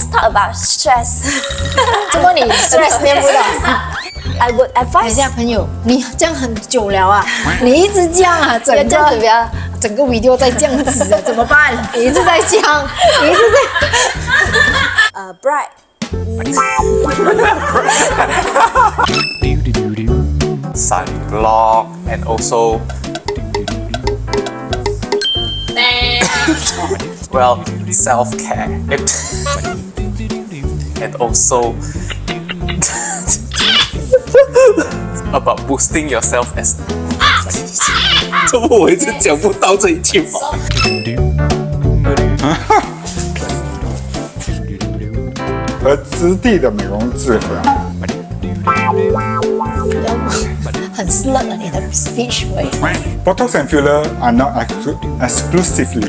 Let's talk about stress. 怎么你 stress 念不到？ I would 等一 advise. 下，朋友，你这样很久了啊，你一直这样啊， 不要这样子，不要。 整个 video 在这样子啊，怎么办？你一直在讲，你一直在。 Bright. Sunblock and also well self-care and also about boosting your self-esteem. 怎么我一直讲不到这一句话？ 和质地的美容智慧。 很 slut 的你的 speech way。 Botox and filler are not exclusively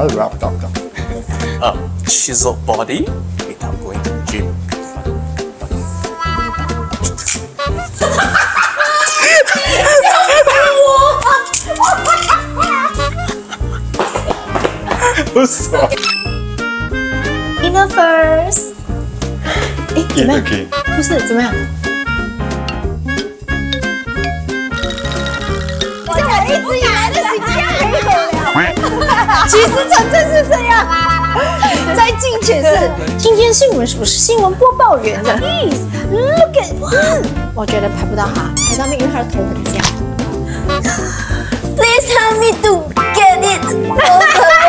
Chiseled body without going to gym. 不爽。 Inner first。哎，怎么样？不是怎么样？ 像我一直以来的形象没有了。 其实真正是这样。在进去是今天新闻是不是新闻播报员的 ？Please look at one。我觉得拍不到他，拍到面，因为他的头很尖。 Please help me to get it.